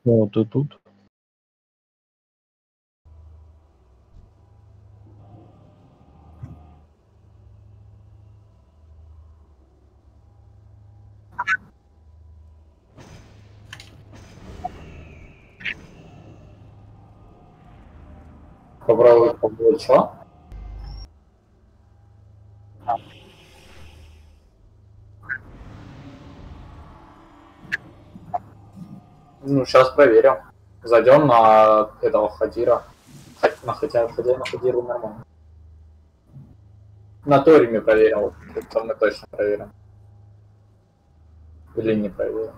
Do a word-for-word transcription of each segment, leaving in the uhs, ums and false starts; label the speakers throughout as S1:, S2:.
S1: О, ты тут?
S2: Попробуй побольше. Что? Ну, сейчас проверим. Зайдем на этого Хадира. Ха- На хотя, хотя на Хадиру нормально. На Ториме проверим. Вот, это мы точно проверим. Или не проверим.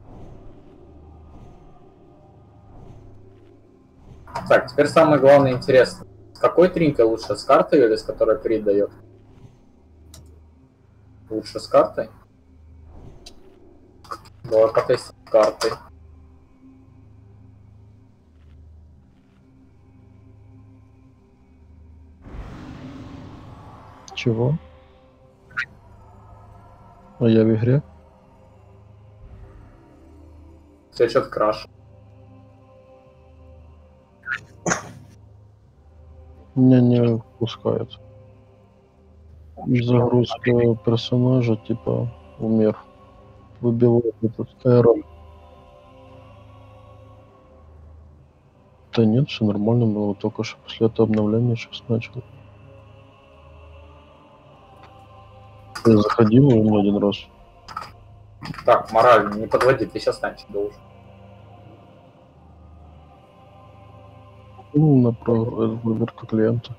S2: Так, теперь самое главное интересно. С какой тринкой лучше? С картой или с которой крит дает? Лучше с картой? Давай потестим с картой.
S1: Чего? А я в игре?
S2: Все что-то краш.
S1: Меня не пускают. Загрузка персонажа, типа, умер. Выбивает этот эррор. Да нет, все нормально было, только что после этого обновления сейчас начал. Я заходил уже не один раз.
S2: Так, морально, не подводи, ты сейчас станешь должен.
S1: Ну, на про- э, проверку клиента.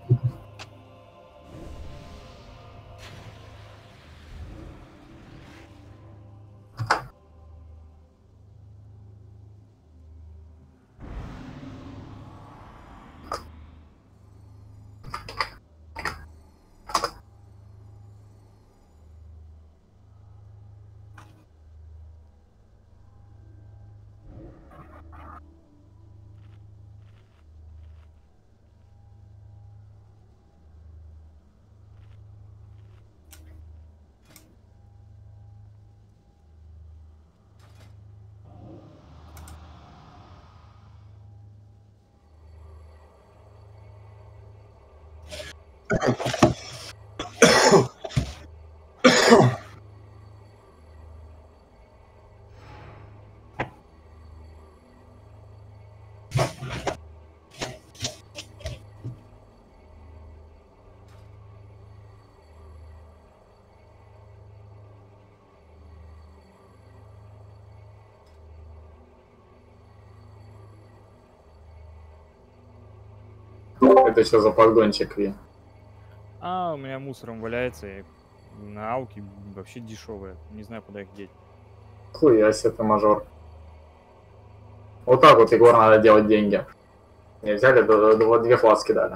S2: Это что за подгончик, Ви?
S3: А, у меня мусором валяется, и на ауке вообще дешевые. Не знаю, куда их деть.
S2: Хуя себе ты мажор. Вот так вот, Егор, надо делать деньги. Не взяли, да, да, вот две фласки дали.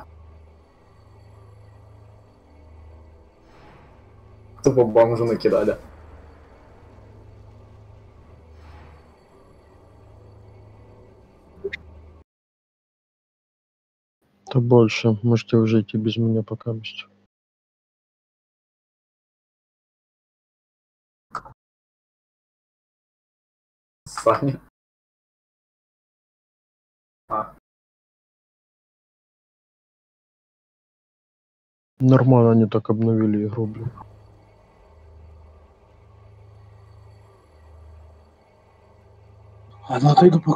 S2: Тупо бомжу накидали.
S1: То больше. Можете уже идти без меня пока есть.
S2: Саня. А,
S1: Нормально они так обновили игру, блин.
S4: Ладно, отойду пока.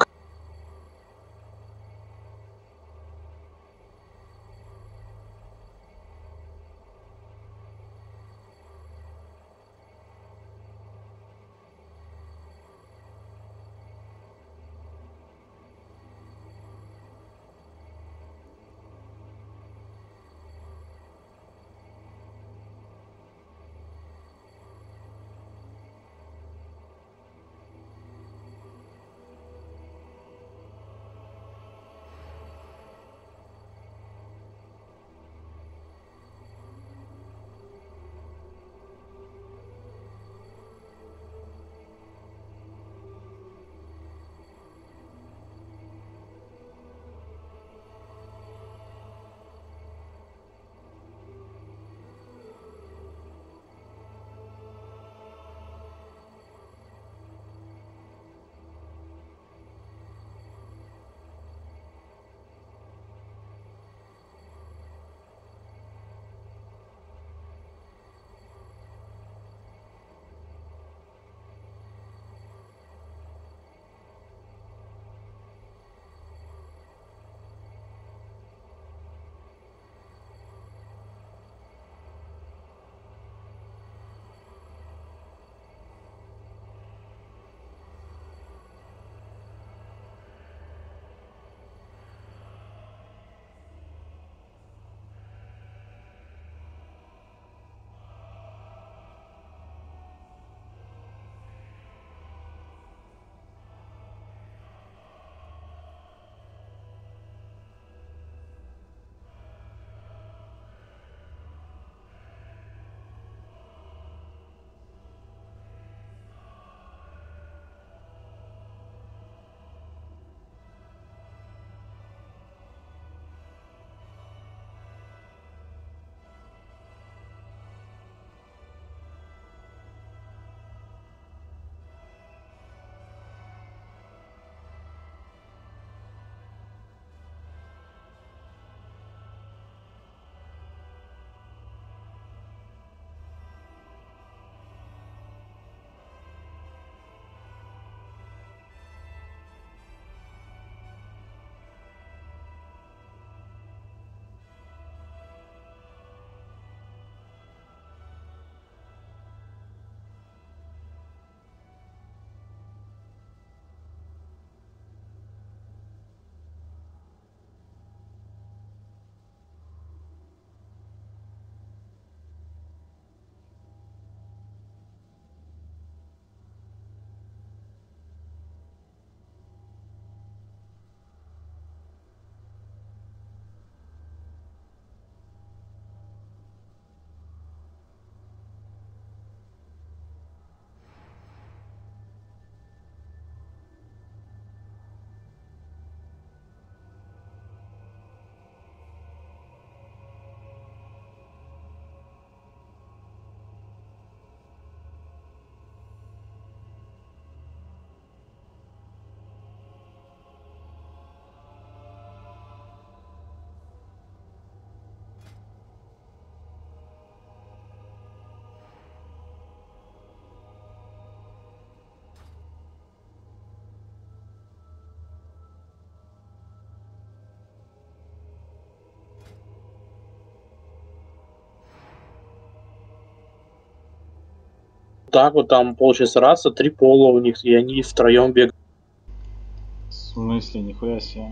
S4: Так вот там получается раз, а три пола у них, и они втроем бегают.
S5: В смысле, нихуя себе.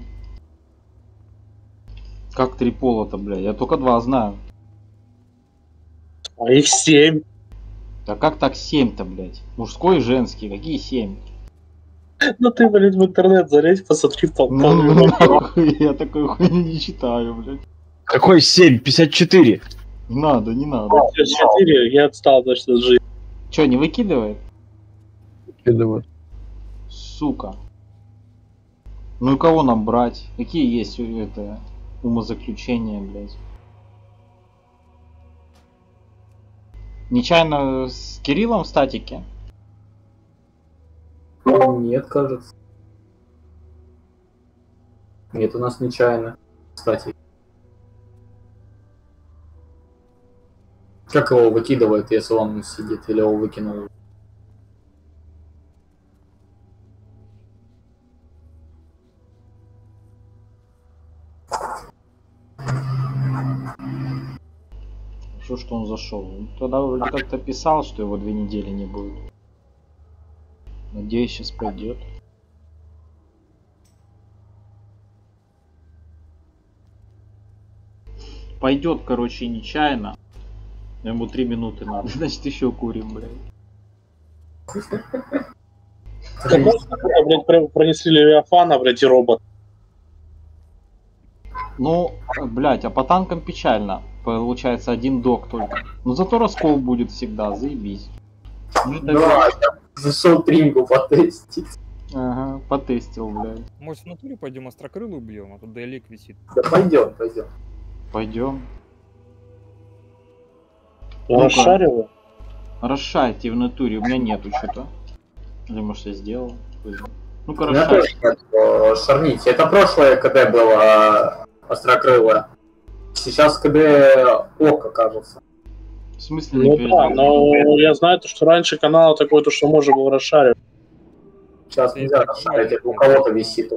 S5: Как три пола-то, блядь? Я только два знаю.
S4: А их семь.
S5: Да как так семь-то, блядь? Мужской и женский, какие семь?
S4: Ну ты, блядь, в интернет залезь, посмотри по
S5: Ну, ну нахуй, я такой хуйни не читаю, блядь.
S1: Какой семь? пятьдесят четыре.
S5: Не надо, не надо.
S4: четыре, я отстал, значит, от жизни.
S5: Че, не выкидывает?
S1: Кидывают.
S5: Сука. Ну и кого нам брать? Какие есть это умозаключения, блядь? Нечаянно с Кириллом в статике?
S2: Нет, кажется. Нет, у нас нечаянно. Кстати. Как его выкидывает, если он сидит, или его выкинул?
S5: Что, что он зашел? Он тогда вроде как-то писал, что его две недели не будет. Надеюсь, сейчас пойдет. Пойдет, короче, нечаянно. Ему три минуты надо, значит еще курим, блядь.
S4: Как можно, блядь, прям пронесли Левиафана, блядь, и робот.
S5: Ну, блядь, а по танкам печально. Получается один док только. Но зато раскол будет всегда, заебись. Может, даже-
S2: Да, я зашел тринку потестить.
S5: Ага, потестил, блядь.
S3: Может, в натуре пойдем острокрылую убьем, а тут Делик висит.
S2: Да пойдем, пойдем.
S5: Пойдем.
S4: Я
S5: Ну-ка.
S4: расшариваю.
S5: Расшарьте в натуре, у меня нету что-то. Или может я сделал? Ну-ка,
S2: У меня
S5: расшарь.
S2: тоже нет, э, шарните. Это прошлое КД было э, острокрылое. Сейчас КД Ока, кажется.
S5: В смысле не
S4: Ну
S5: передал?
S4: да, но я знаю, то, что раньше канал такой, то, что можно было расшаривать.
S2: Сейчас
S3: Ты
S2: нельзя
S3: так
S2: расшарить,
S3: не
S2: это у кого-то висит.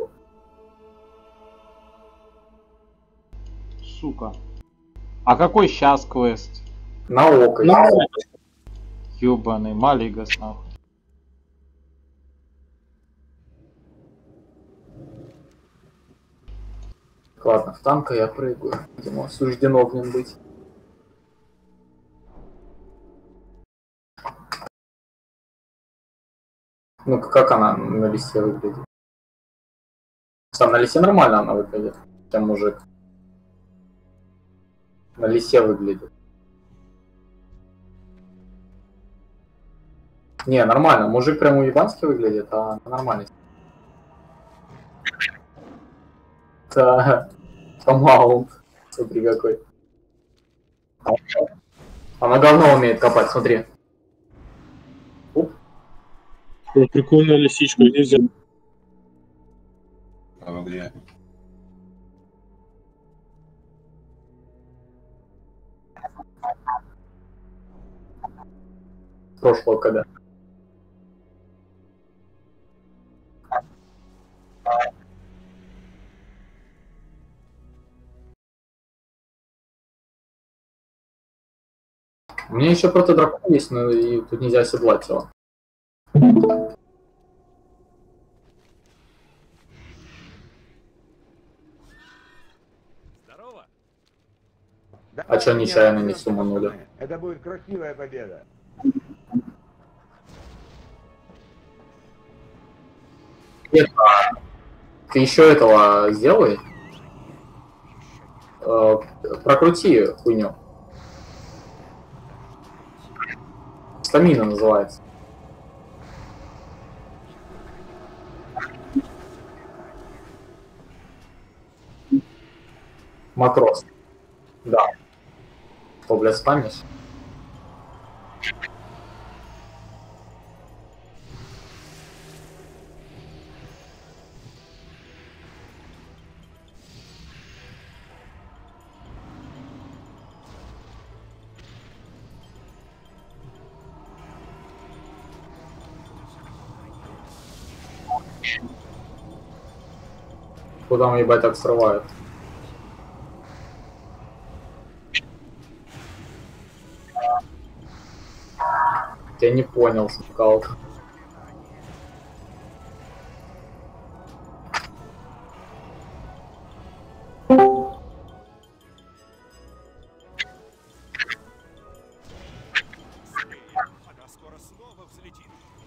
S5: Сука. А какой сейчас квест?
S2: На Ока.
S4: Ну,
S2: висит.
S5: Ёбаный, Малигас, нахуй.
S2: Ладно, в танка я прыгаю. Видимо, суждено в нем быть. Ну как она на лисе выглядит? Сам на лисе нормально она выглядит. Там мужик. На лисе выглядит. Не, нормально. Мужик прям уебански выглядит, а она нормально. Это Маунт. Смотри какой. Она говно умеет копать, смотри. Оп.
S4: Ой, прикольная лисичка, где взять?
S6: А ну где?
S2: Прошлого когда. У меня еще протодракон есть, но и тут нельзя оседлать его.
S3: Здорово!
S2: А чё нечаянно не суманули?
S6: Это будет красивая победа.
S2: Ты еще этого сделай. Э, прокрути хуйню. Стамина называется. Макрос. Да. Что, блядь, спамишь? Куда мы, ебать, так срывают? Я не понял, скалка.
S7: Она скоро снова взлетит.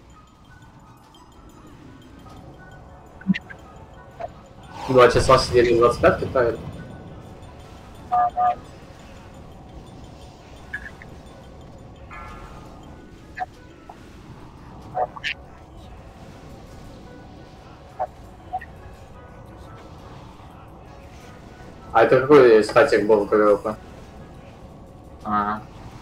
S2: Два часа сидели, двадцать пять китает. А это какой статик был в КВП? А.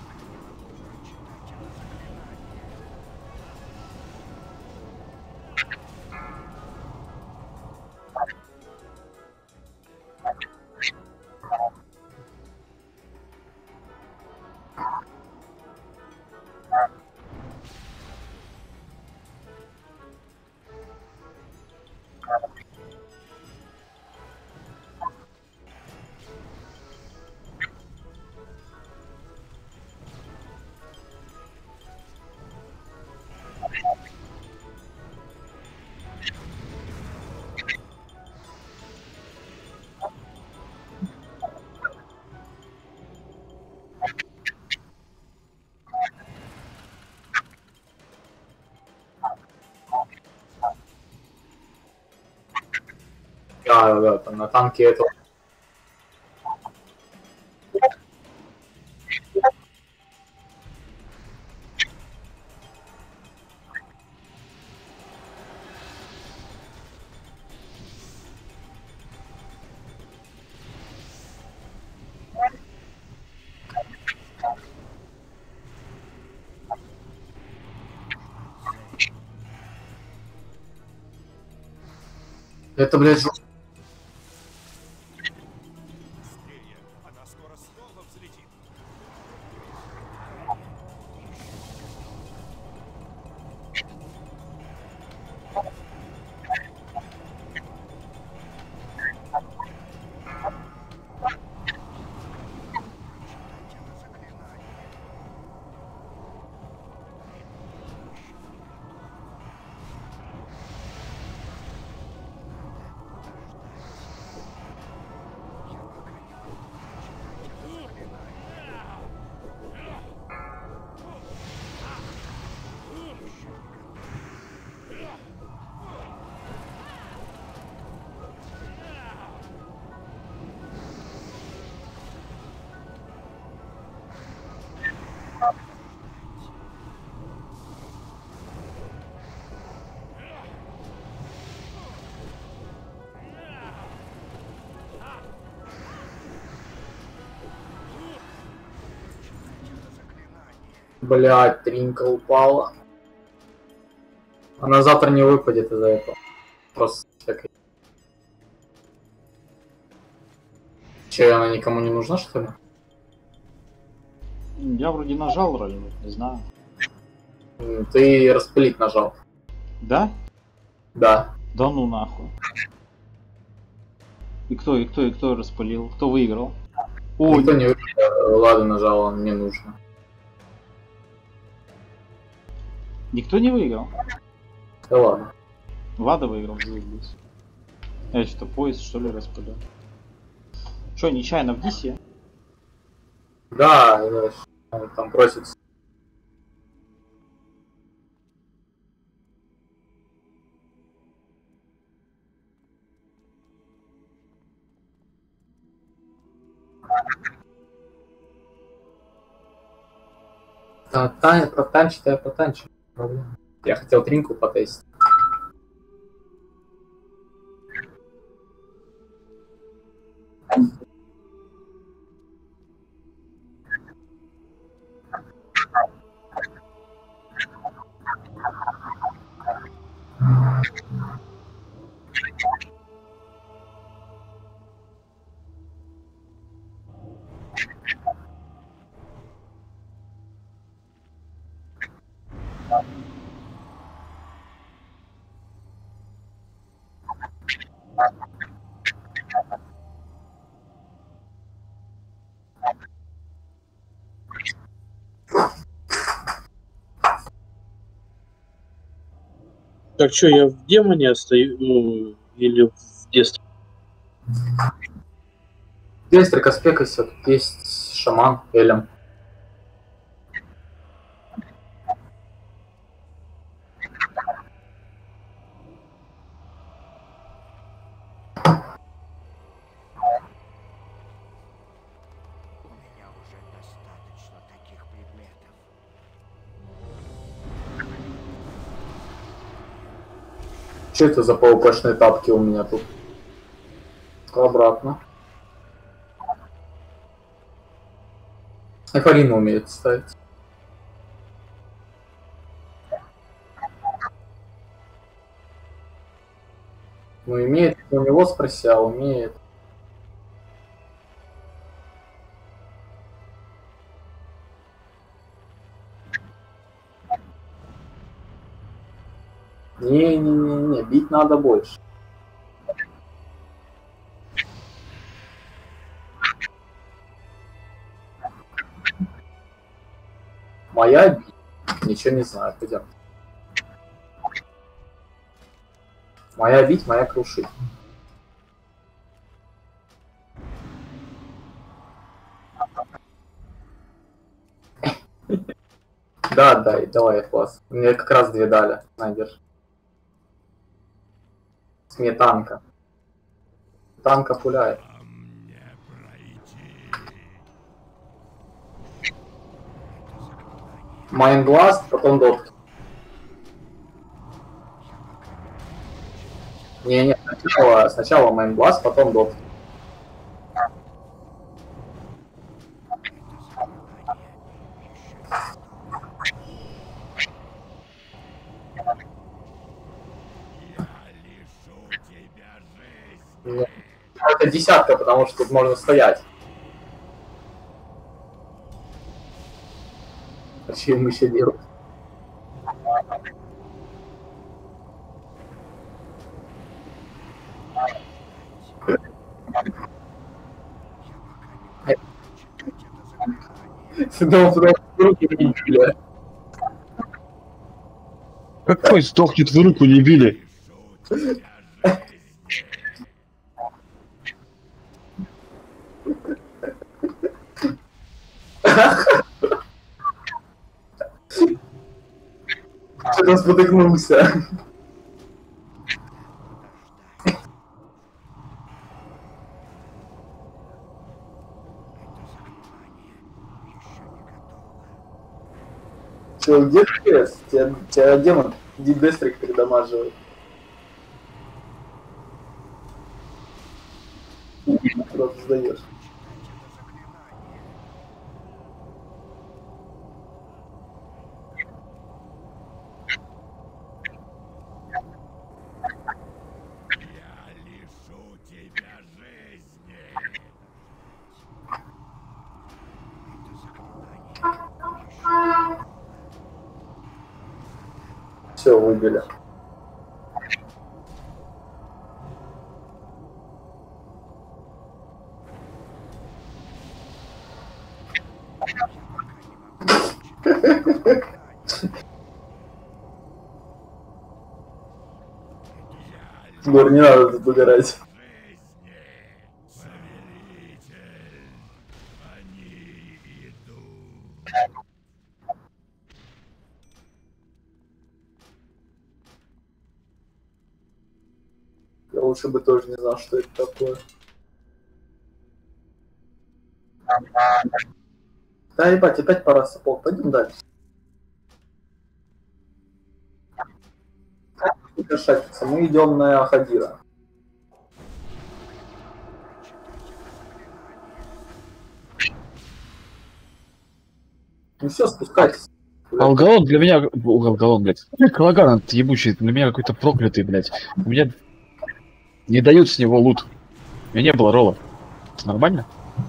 S2: Да, да, там на танке это. Это, блядь, жестко.
S7: Быстрее. Она скоро снова взлетит.
S2: Блядь, тринка упала. Она завтра не выпадет из-за этого. Просто так. Че, она никому не нужна, что ли?
S5: Я вроде нажал ролевик, не знаю.
S2: М, Ты распылить нажал.
S5: Да?
S2: Да.
S5: Да ну нахуй. И кто, и кто, и кто распылил? Кто выиграл? О,
S2: Никто не выпадет. Ладно, нажал, он не нужно.
S5: никто не выиграл.
S2: Да ладно.
S5: Влада выиграл, заебись. Я что-то поезд, что ли, распылил. Что, нечаянно в дисе?
S2: Да, э, он там просится. Да, Таня, протанчить, я протанчить. Проблема. Я хотел тринку потестить.
S4: Так что, я в демоне остаю, ну, или в детстве?
S2: Дестрика спекайся, тут есть шаман, Элем.
S7: У меня уже достаточно таких предметов.
S2: Что это за паукашные тапки у меня тут? Обратно. Эфарина умеет ставить. Ну, имеет, у него спроси, а умеет. Не-не-не-не, бить надо больше. Моя бить? Ничего не знаю, пойдем. Моя бить, моя крушить. Да, дай, давай, класс. Мне как раз две дали. На, держи. Сметанка. Танка пуляет.
S7: А мне пройти.
S2: Майнбласт, потом дотки. Не-не, сначала, сначала Майнбласт, потом дотки. Это десятка, потому что тут можно стоять. А чем еще делать? Сюда руки не били.
S1: Какой сдохнет, в руку не били?
S2: Что-то спотыкнулся. Че, где ты? Тебя, тебя демон дебестрик передамаживает. Просто сдаешь.
S7: Я лишу тебя жизни.
S2: Все, выбили. Гор, не надо тут угорать. Я лучше бы тоже не знал, что это такое. Да, ебать, опять пора сапог. Пойдем дальше. Шатиться. Мы идем на Хадира. Ну все, спускайтесь.
S8: Алгалон для меня... О, Алгалон, блядь. Калаган этот ебучий, для меня какой-то проклятый, блядь. У меня не дают с него лут. У меня не было роллов. Нормально?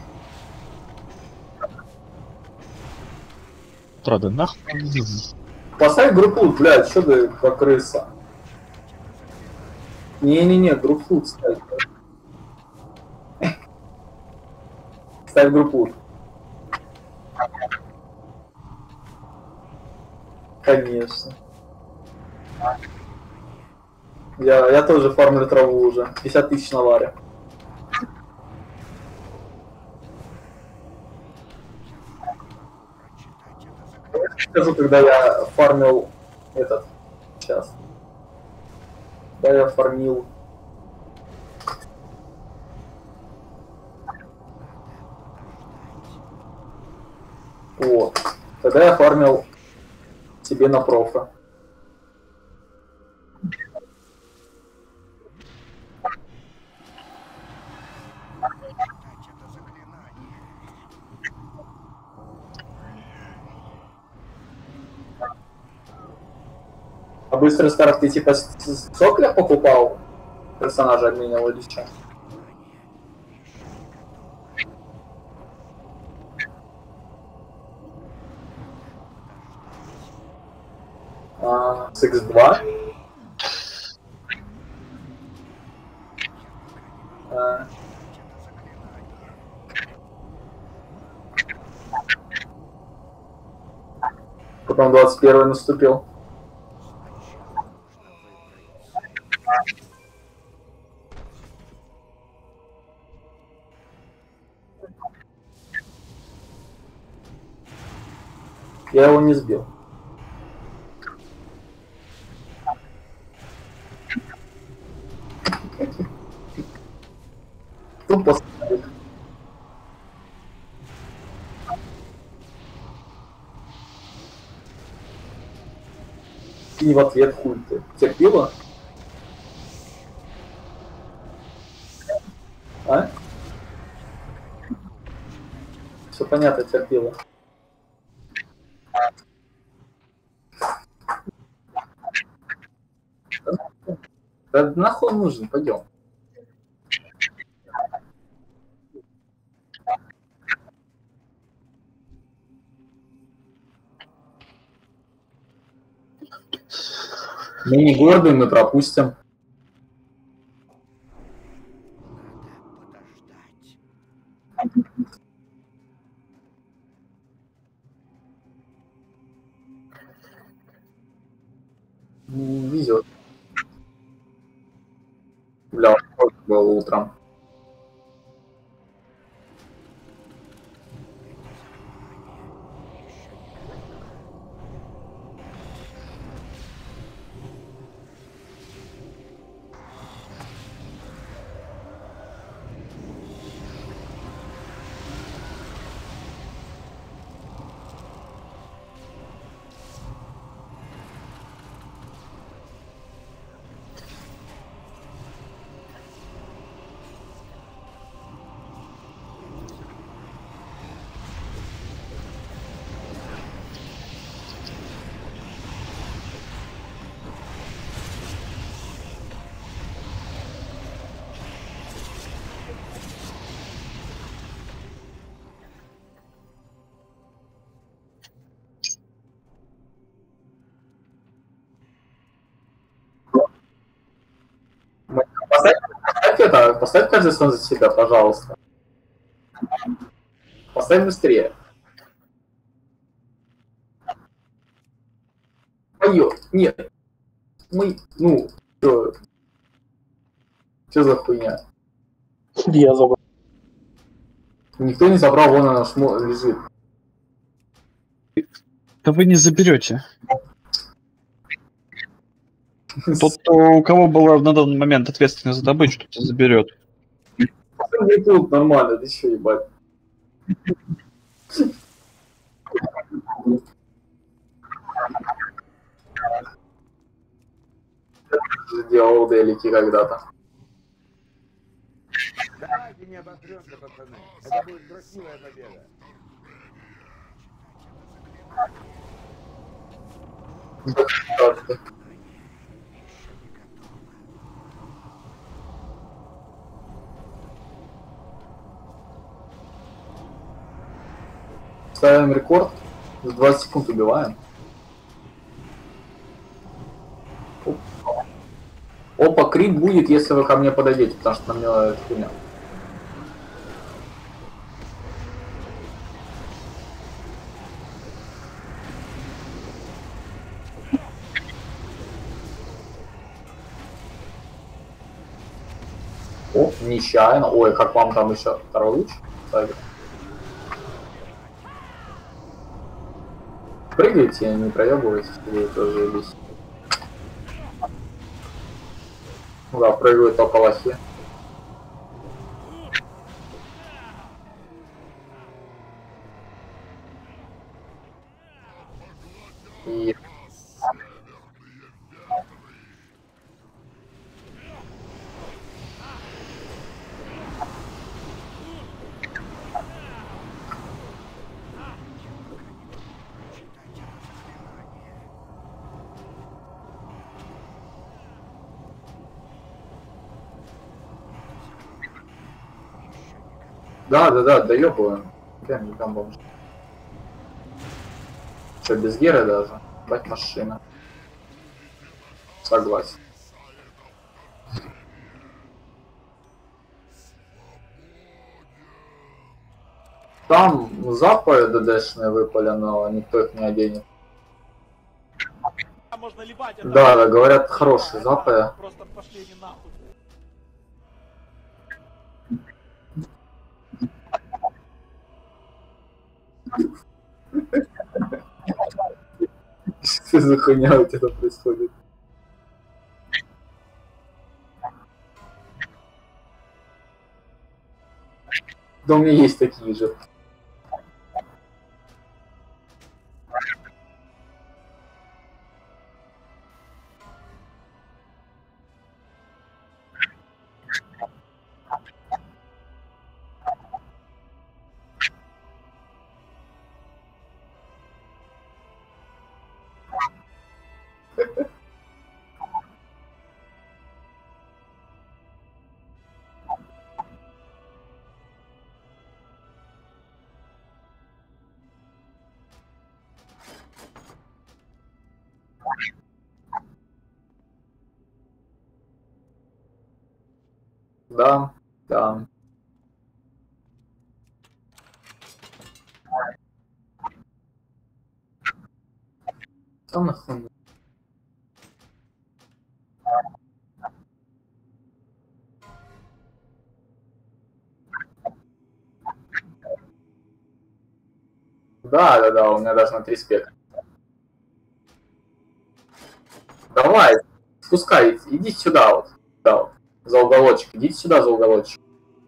S8: Правда, нахуй.
S2: Поставь группу, блядь, что ты как крыса? Не-не-не, группу ставь. Ставь группу. Конечно. Я, я тоже фармлю траву уже. пятьдесят тысяч на варе. Скажу, когда я фармил этот. Сейчас. Да, я фармил. Вот. Тогда я фармил себе на профа. А быстрый старт ты типа с, с сокля покупал? Персонажа обменял или что? А, с икс два? А. Потом двадцать первый наступил. Я его не сбил. Тупо ставит. И в ответ хуй ты. Терпила? А? Все понятно, терпила. Да нахуй нужен, пойдем. Мы не гордые, мы пропустим. Везет. Бля, сколько было утром. Поставь, поставь это, поставь каждый сон за себя, пожалуйста. Поставь быстрее. Мое, нет. Мы, ну, что, что за хуйня?
S4: Я забыл.
S2: Никто не забрал, вон она шмо лежит.
S8: Да вы не заберете. Тот, кто, у кого была на данный момент ответственность за добычу, тот заберет.
S2: Тут нормально, ты что, ебать? Делал делики когда-то.
S6: Давайте не обосремся, пацаны. Это будет красивая победа.
S2: Ставим рекорд, за двадцать секунд убиваем. Опа, крит будет, если вы ко мне подойдете, потому что на меня это хуйня. О, нечаянно. Ой, как вам там еще второй луч? Ставит. Прыгайте, не проебывайтесь, вы тоже заебись. Ну да, прыгают по полосе. И... Да, да, да, доебываем. Прям не там бомж. Что, без гера даже? Бать машина. Согласен. Там запы ДДшные выпали, но никто их не оденет.
S9: Можно либать, это
S2: Да, да, говорят, хорошие запы.
S9: просто пошли не нахуй.
S2: Что за хуйня у тебя происходит? Да у меня есть такие же. Да, да. Там нахуй. Да, да, да, у меня даже на три спека. Давай, спускай, иди сюда вот. Да, вот. За уголочек. Идите сюда за уголочек.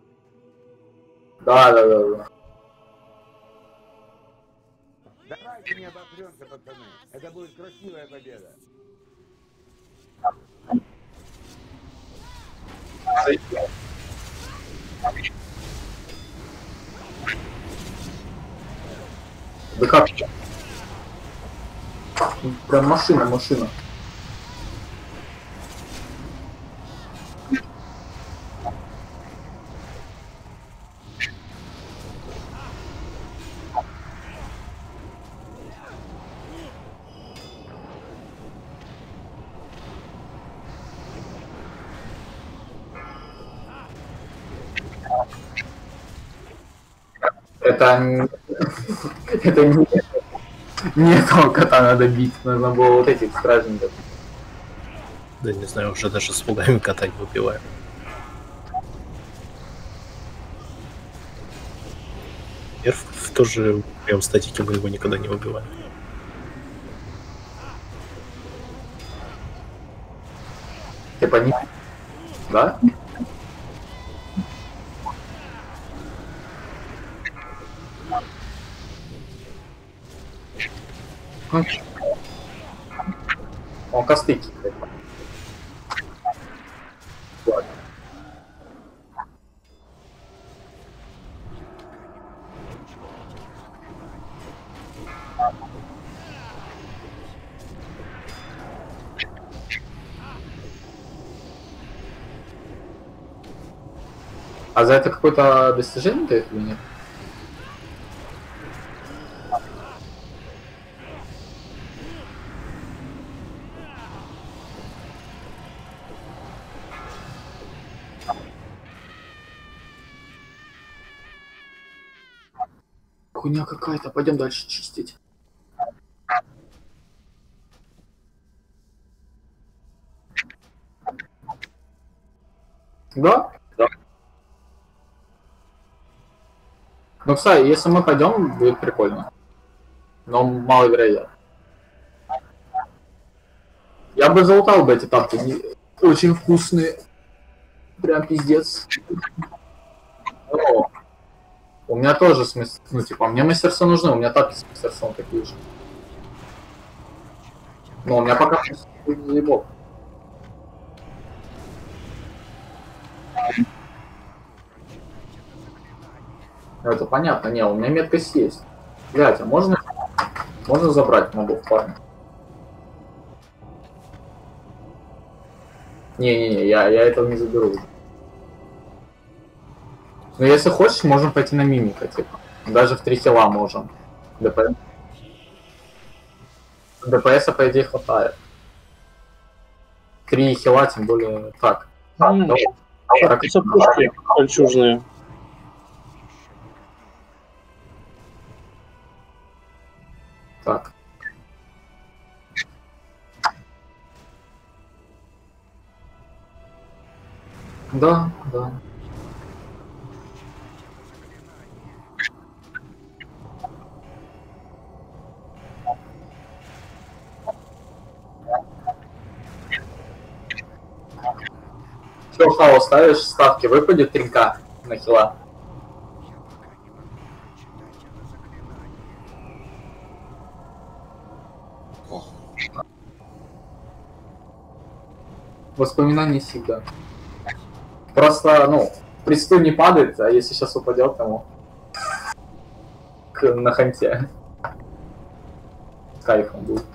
S2: Да, да, да, да.
S6: Давайте не обосремся, пацаны. Это будет красивая победа.
S2: Да как? Прям машина, машина. Это не... Это не... Не этого кота надо бить, нужно было вот этих стражников.
S10: Да не знаю, уже даже с лугами кота не убиваем. Эрф тоже прям статики мы его никогда не убиваем.
S2: Ты понимаешь? Да? Он косты кидает. А за это какое-то достижение дает или нет? Хуйня какая-то, пойдем дальше чистить. Да? Да. Ну, кстати, если мы пойдем, будет прикольно. Но маловероятно. Я бы залутал бы эти тапки. Они очень вкусные. Прям пиздец. О, у меня тоже смысл. Ну, типа, мне мастерство нужны, у меня тапки с мастерством такие же. Но у меня пока заебал. Это понятно, не, у меня меткость есть. Блять, а можно, можно забрать могу в парня? Не-не-не, я, я этого не заберу уже. Но если хочешь, можем пойти на мимика, типа. Даже в три хила можем. ДПС. ДПС, по идее, хватает. Три хила, тем более так. Так,
S4: М,
S2: давай.
S4: Так, сапожки кольчужные.
S2: Так. Да, да. Все, хаос ставишь, ставки выпадет три ка на хила. Воспоминания всегда. Просто, ну, престол не падает, а если сейчас упадет, тому к, на ханте. Кайфом будет.